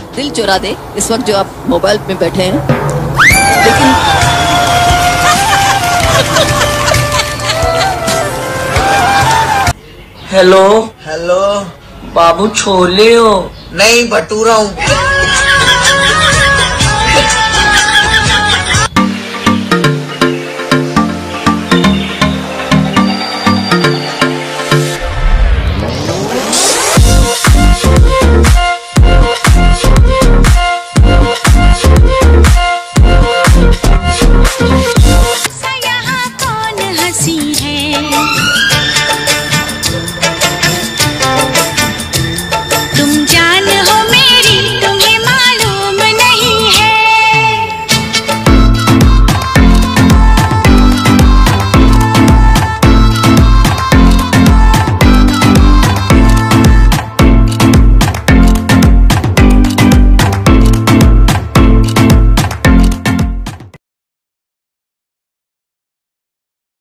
दिल चुरा दे इस वक्त जो आप मोबाइल में बैठे हैं, लेकिन हेलो हेलो बाबू, छोले हो? नहीं, भटूरा हूँ।